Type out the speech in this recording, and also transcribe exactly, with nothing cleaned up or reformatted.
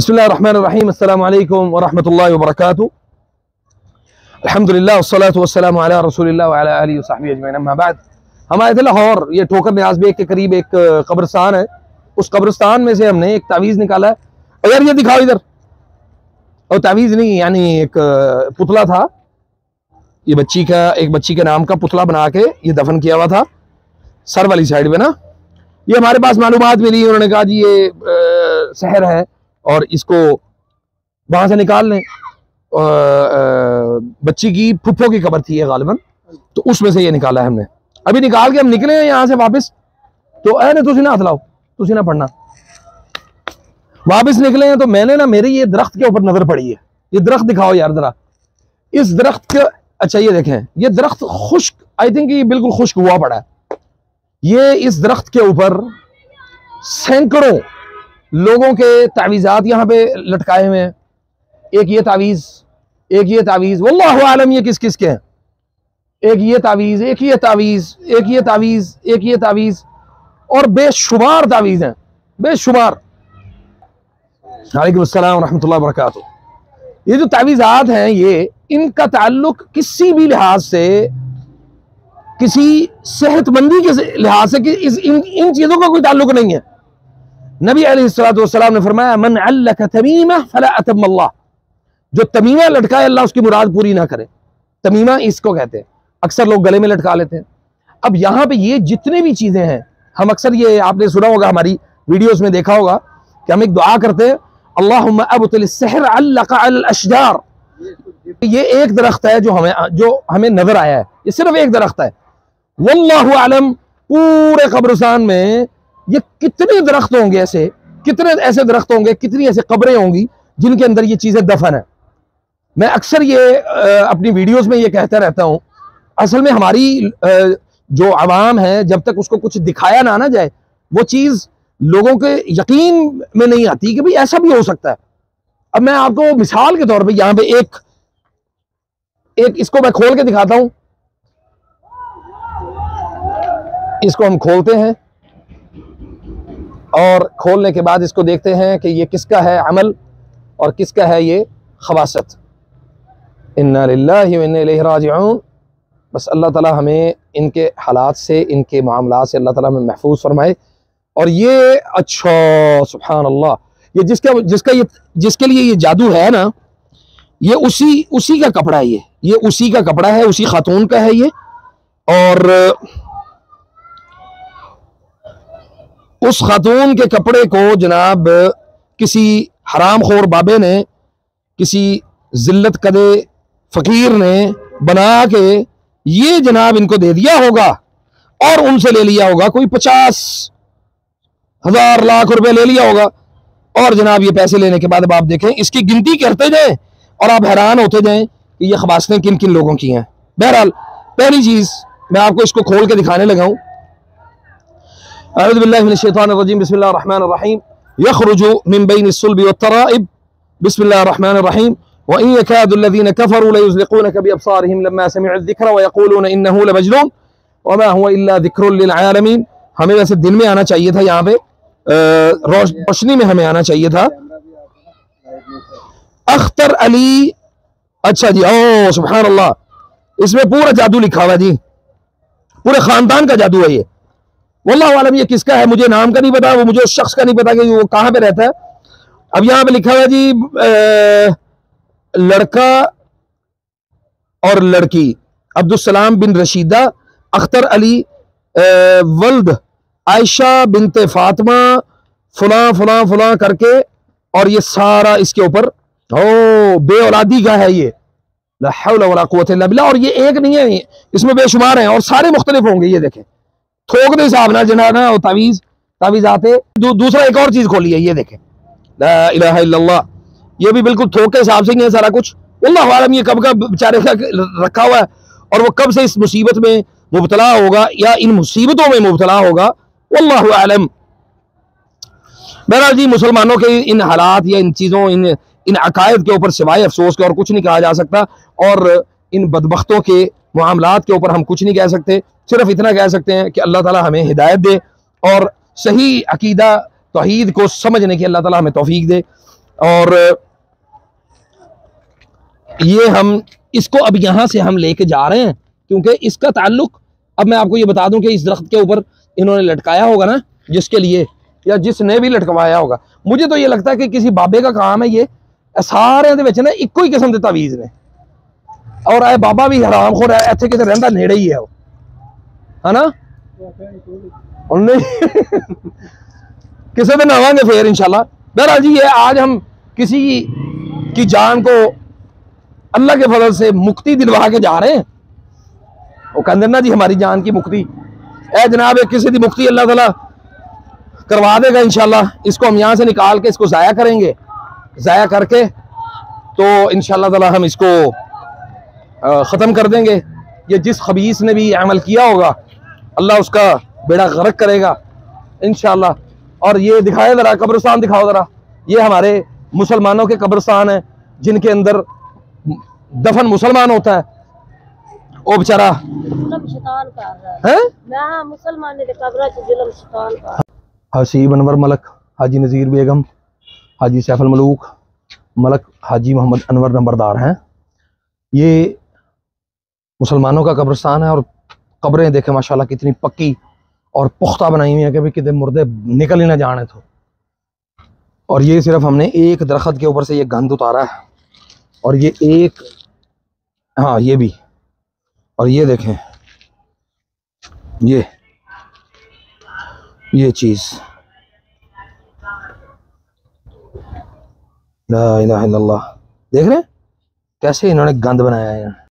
बिस्मिल्लाहिर्रहमानिर्रहीम अस्सलामु अलैकुम वरहमतुल्लाहि वबरकातुहू। अल्हम्दुलिल्लाह वस्सलातु वस्सलामु अला रसूलिल्लाह व अला आलिहि व सहबिहि अजमईन, अम्मा बाद। हम आए थे लाहौर, ये ठोकर न्याज बेग के करीब एक कब्रिस्तान है। उस कब्रिस्तान में से हमने एक तावीज़ निकाला है। और यार ये दिखाओ इधर। और तावीज़ नहीं, यानी एक पुतला था, ये बच्ची का, एक बच्ची के नाम का पुतला बना के ये दफन किया हुआ था सर वाली साइड में ना। ये हमारे पास मालूमात मिली, उन्होंने कहा जी ये आ, शहर है और इसको वहां से निकाल लें। आ, आ, बच्ची की फुफ्फो की कब्र थी ये गालिबन, तो उसमें से ये निकाला है हमने। अभी निकाल के हम निकले हैं यहाँ से वापस, तो अरे तुसी ना हथलाओ, तुसी ना पढ़ना। वापस निकले हैं तो मैंने ना, मेरी ये दरख्त के ऊपर नजर पड़ी है। ये दरख्त दिखाओ यार जरा, इस दरख्त के, अच्छा ये देखें, ये दरख्त खुश्क, आई थिंक ये बिल्कुल खुश्क हुआ पड़ा है। ये इस दरख्त के ऊपर सैकड़ों लोगों के तावीज़ात यहाँ पे लटकाए हुए हैं। एक ये तावीज़, एक ये तावीज़, वल्लाहु आलम ये किस किस के हैं। एक ये तावीज़, एक ये तावीज़, एक ये तावीज़, एक ये तावीज़, और बेशुमार तावीज़ हैं, बेशुमार। वालेकुम अस्सलाम व रहमतुल्लाहि व बरकातुहू। ये जो तावीज़ात हैं, ये इनका ताल्लुक किसी भी लिहाज से, किसी सेहतमंदी के लिहाज से कि इस इन, इन चीजों का कोई ताल्लुक नहीं है। नबी अलैहिस्सलातु वस्सलाम ने फरमाया, मन अल्लक तमीमा फला अतम अल्लाह, जो तमीमा लटकाए अल्लाह उसकी मुराद पूरी ना करे। तमीमा इसको कहते हैं, अक्सर लोग गले में लटका लेते हैं। अब यहाँ पे ये जितने भी चीजें हैं, हम अक्सर, ये आपने सुना होगा, हमारी वीडियोस में देखा होगा कि हम एक दुआ करते हैं, अल्लाहुम्मा अब्तिल अस्सिहर अल्लक़ अल अशजार। ये एक दरख्त है जो हमें जो हमें नजर आया है, ये सिर्फ एक दरख्त है। वल्लाहु आलम पूरे कब्रिस्तान में ये कितने दरख्त होंगे, ऐसे कितने ऐसे दरख्त होंगे, कितनी ऐसे कब्रें होंगी जिनके अंदर ये चीजें दफन है। मैं अक्सर ये आ, अपनी वीडियोस में ये कहता रहता हूँ, असल में हमारी आ, जो आवाम है, जब तक उसको कुछ दिखाया ना ना जाए, वो चीज लोगों के यकीन में नहीं आती कि भाई ऐसा भी हो सकता है। अब मैं आपको मिसाल के तौर पे यहाँ पे एक एक इसको मैं खोल के दिखाता हूँ। इसको हम खोलते हैं और खोलने के बाद इसको देखते हैं कि ये किसका है अमल और किसका है ये खवासत। इन्ना लिल्लाहि व इन्ना इलैहि राजिऊन। बस अल्लाह ताला हमें इनके हालात से, इनके मामलात से अल्लाह ताला हमें महफूज फरमाए। और ये, अच्छा सुभान अल्लाह, ये जिसका जिसका ये जिसके लिए ये जादू है ना, ये उसी उसी का कपड़ा है, ये ये उसी का कपड़ा है, उसी खातून का है ये। और उस खातून के कपड़े को जनाब किसी हराम खोर बाबे ने, किसी जिल्लत कदे फकीर ने बना के ये जनाब इनको दे दिया होगा और उनसे ले लिया होगा, कोई पचास हजार लाख रुपए ले लिया होगा। और जनाब ये पैसे लेने के बाद अब आप देखें, इसकी गिनती करते जाएं और आप हैरान होते जाएं कि ये खबासतें किन किन लोगों की हैं। बहरहाल पहली चीज मैं आपको इसको खोल के दिखाने लगा हूं। अऊज़ु बिल्लाहि मिनश शैतानिर रजीम, बिस्मिल्लाहिर रहमानिर रहीम। यखरुजु मिन बैनिस सुल्बि वत्तराइब, बिस्मिल्लाहिर रहमानिर रहीम। व इन यकादु लज़ीना कफरू लयुज़लिक़ूनका बिअबसारिहिम लम्मा समिअु ज़िक्र व यक़ूलून इन्नहु लमजनून व मा हुवा इल्ला ज़िक्रुन लिल आलमीन। हमें वैसे दिन में आना चाहिए था, यहाँ पे रोशनी में हमें आना चाहिए था। अख्तर अली, अच्छा जी, ओ सुभान अल्लाह, इसमें पूरा जादू लिखा हुआ जी, पूरे खानदान का जादू है ये। वल्लाहु आलम ये किसका है, मुझे नाम का नहीं पता, वो मुझे उस शख्स का नहीं पता कि वो कहाँ पे रहता है। अब यहाँ पे लिखा हुआ जी, आ, लड़का और लड़की अब्दुस्सलाम बिन रशीदा अख्तर अली वल्द आयशा बिनते फातिमा फुला फुला फुला करके, और ये सारा इसके ऊपर ओ बे औलादी का है ये। ला हौला वला कुव्वता इल्ला बिल्लाह। और ये एक नहीं है, इसमें बेशुमार हैं और सारे मुख्तलिफ होंगे। ये देखें, थोक दे हिसाब ना जना ना तावीज तावीज आते। दू, दूसरा एक और चीज खोली है, ये देखें, ला इलाहा इल्लल्लाह, ये भी बिल्कुल थोक के हिसाब से ही है सारा कुछ। वल्लाहु आलम ये कब का बेचारे का रखा हुआ है और वो कब से इस मुसीबत में मुब्तला होगा या इन मुसीबतों में मुब्तला होगा, वल्लाहु आलम। बहरहाल जी, मुसलमानों के इन हालात या इन चीज़ों, इन इन अकायद के ऊपर सिवाय अफसोस के और कुछ नहीं कहा जा सकता। और इन बदबख्तों के मामलात के ऊपर हम कुछ नहीं कह सकते। सिर्फ इतना कह सकते हैं कि अल्लाह ताला हमें हिदायत दे और सही अकीदा तौहीद को समझने की अल्लाह ताला हमें तौफीक दे। और ये हम इसको अब यहां से हम लेके जा रहे हैं, क्योंकि इसका ताल्लुक, अब मैं आपको ये बता दूं कि इस दरख्त के ऊपर इन्होंने लटकाया होगा ना, जिसके लिए या जिसने भी लटकवाया होगा, मुझे तो ये लगता है कि किसी बाबे का काम है ये। सारे दे विच ना इक्को ही किस्म के तावीज़ ने, और ए बाबा भी हराम खोर है, इत्थे किते रहिंदा नेड़े ही है वो, है ना। किसी दिन आवांगे फिर इंशाल्लाह। बहरहाल जी, ये आज हम किसी की जान को अल्लाह के फजल से मुक्ति दिलवा के जा रहे हैं। वो कहते ना जी हमारी जान की मुक्ति, ए जनाब किसी की मुक्ति अल्लाह ताला करवा देगा इंशाल्लाह। इसको हम यहाँ से निकाल के इसको ज़ाया करेंगे, ज़ाया करके तो इंशाल्लाह ताला हम इसको ख़त्म कर देंगे। ये जिस खबीस ने भी अमल किया होगा अल्लाह उसका बेड़ा गर्क करेगा इंशाल्लाह। और ये दिखाए ज़रा, कब्रिस्तान दिखाओ ज़रा। ये हमारे मुसलमानों के कब्रिस्तान हैं जिनके अंदर दफन मुसलमान होता है। वो बेचारा हसीब अनवर मलक, हाजी नज़ीर बेगम, हाजी सैफुल मलूक मलक, हाजी मोहम्मद अनवर नंबरदार हैं। ये मुसलमानों का कब्रिस्तान है और कब्रें देखें माशाल्लाह कितनी पक्की और पुख्ता बनाई हुई है कि भाई कितने मुर्दे निकल ही ना जाने। तो और ये सिर्फ हमने एक दरख्त के ऊपर से ये गंद उतारा है, और ये एक, हाँ ये भी, और ये देखें ये ये चीज़, ला इलाहा इल्लल्लाह। देख रहे हैं कैसे इन्होंने गंद बनाया है।